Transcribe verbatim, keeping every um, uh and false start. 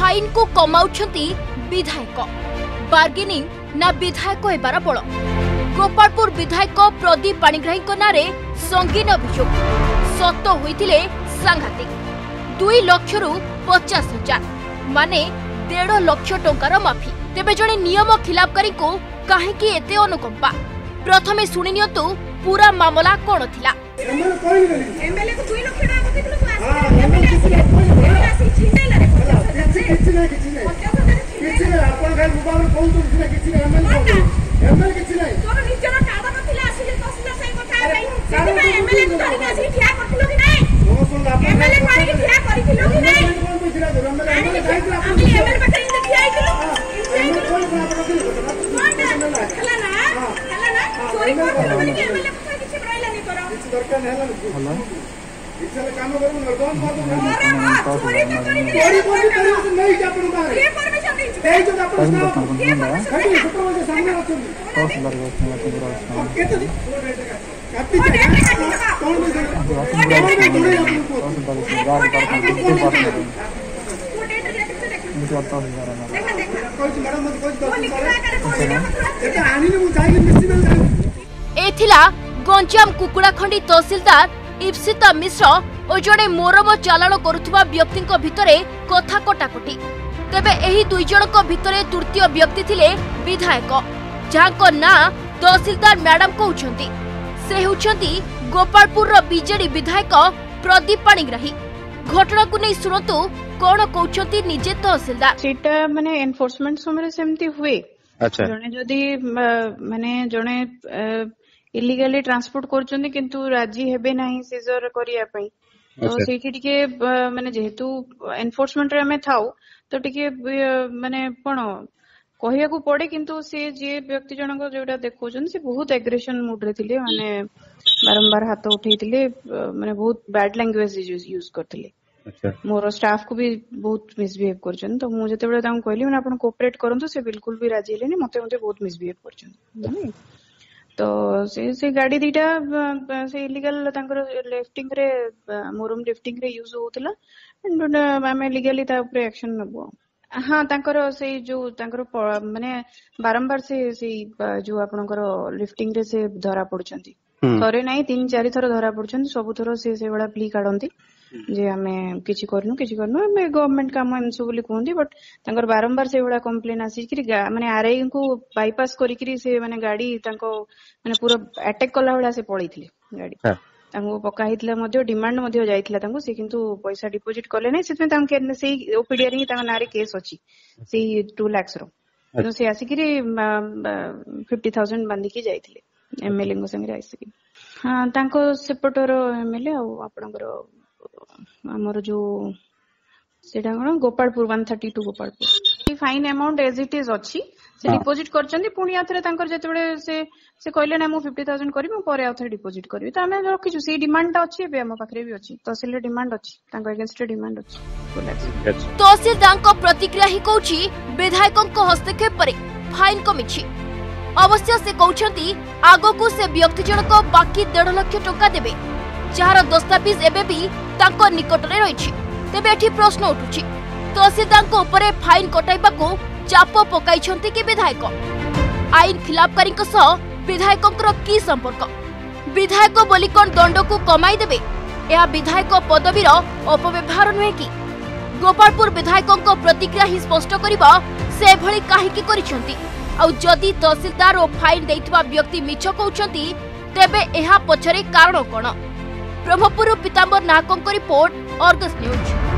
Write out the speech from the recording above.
Fine को कमाउछंती विधायक bargaining ना विधायक हेबार बल। गोपालपुर विधायक प्रदीप पाणिग्राही नारे संगीन अभियोग सत होइतिले सांघातिक दुई लक्ष रु पचास हजार माने डेढ़ लक्ष टंकार माफी। तेबे जणे नियम खिलाफकारी को काहेकि एते अनुकंपा प्रथमे सुनि नियंतु पूरा मामला कोन थिला। एमएलए को दुई लक्ष टका दिथिलु तू आसी एमएलए आसी एमएलए आसी छिंडेला रे किछि किछि ना किछि नै किछि नै आपण खाली मोबाइल कोन तो किछि ना किछि नै एमएलए एमएलए किछि नै तोर निजर कादा नथिला आसी तहसीलदार साहेब କଥା भाई सेति भाई एमएलए को धरि आसी ठिया करथिलो कि नै एमएलए को आसी ठिया करथिलो कि नै कोन तो छिरा एमएलए एमएलए जाइतला हम एमएलए बटे इन ठिया आइतलो एमएलए कोन कोन हला ना हला ना चोरी करथिलो कि एमएलए को किछि बराइला नै करो किछि दरकार नै हला इछले काम करू न कोन कोन चोरी तो चोरी चोरी कोन नहीं जा पड़ू बाहर ये परमिशन नहीं दे जो अपन ये परमिशन खड़ी छोटो बजे सामने रखो बस लग गया केते कापी कौन एथिला गंजाम कुकुड़ाखंडी तहसीलदार इप्सिता मिश्र और जड़े मोरम चालाण करुवा व्यक्ति भितरे कथा कटाकटी। तेबे एही दुई जनक भितरे तृतीय व्यक्ति थिले विधायक जहां ना तहसीलदार मैडम कहउछंती से होउछंती गोपालपुर बीजेडी विधायक प्रदीप पाणिग्राही। घटना को नहीं सुनतु कौन कहउछंती निजे तहसीलदार सेटा माने एनफोर्समेंट समय सेमती हुए। अच्छा जने जदी माने जने इलीगली ट्रांसपोर्ट करछंती किंतु राजी हेबे नाही सीजर करिया पई तो सेठी टिके माने जेहेतु एनफोर्समेंट रे हमें थाउ तो टिके माने कोन कहिया को पड़े किंतु से जे व्यक्ति जनक जोटा देखौछन से बहुत एग्रेशन मूड रे थिले माने बारंबार हाथ उठैतिले माने बहुत बैड लैंग्वेज यूज करथिले। अच्छा मोर स्टाफ को भी बहुत मिसबिहेव करछन तो मु जते बेले ताऊ कहली माने आपण कोऑपरेट करंतु से बिल्कुल भी राजी हेलेनी मते मते बहुत मिसबिहेव करछन तो से से गाड़ी दीटा से इलीगल तांकर लिफ्टिंग रे मोरम लिफ्टिंग रे यूज होतला एंड आमे लीगली ता ऊपर एक्शन नबो। हाँ तांकर से जो तांकर माने बारंबार से से जो आपनकर लिफ्टिंग रे से धरा पड़छंती थरे नाही तीन चार थर धरा पड़छंती सब थर से से बडा प्ली काढंती जे आमे किछि करनु किछि करनु आमे गवर्नमेंट काम एमसो बोली कहंती बट तांकर बारंबार से बडा कंप्लेन आसी कि माने आरआई को बाईपास करी कि से माने गाड़ी तांको माने पूरा अटैक कला होला से पळैथिले गाड़ी तांको पका हितला मध्ये डिमांड मध्ये जाइथिला तांको से किंतु पैसा डिपॉजिट करले नै सेतमे तांके सेही ओपीडीआर ही तांका नारे केस अछि सेही टू लाख रो तो से आसी कि फिफ्टी थाउजेंड बांधी की जाइथिले एमएलए को संगे आसी कि हां तांको सेपटर एमएलए आ आपनकर हमर जो सेटा कोन Gopalpur one thirty two Gopalpur fine amount as it is अछि से डिपॉजिट करचंदी पुणी आथरे तांकर जतेबेले से से कहले ना मु फिफ्टी थाउजेंड करी मु परे आथरे डिपॉजिट करबी त हमें रखिछु से डिमांड अछि बे हम पाखरे भी अछि तहसील डिमांड अछि तांकर अगेंस्ट डिमांड अछि। तहसीलदार को प्रतिक्रिया ही कहउची विधायकों को हस्तक्षेप परे फाइन कमिछि। अवश्य से कहउछंती आगो को से व्यक्ति जनक बाकी डेढ़ लाख टका देबे जार दस्तावेज एबे भी तांको निकटरे रहिछि। तेबे एठी प्रश्न उठुछि तहसीलदार को ऊपर फाइन कटाइबा को चाप पकाइछंती कि विधायक आईन खिलाफकारी सह विधायकों की संपर्क विधायक बोली कोन दंड को कमाई देबे यह विधायक पदवीर अपव्यवहार नुहे कि गोपालपुर विधायकों प्रतिक्रिया ही स्पष्ट करिबा से भली काहेकि करिछंती आ जदि तहसीलदार और फाइन देइथबा व्यक्ति मिछ कहउछंती तेबे एहा पछरे कारण कोन। ब्रह्मपुर पीतांबर नाहकଙ୍କ रिपोर्ट अर्गस न्यूज।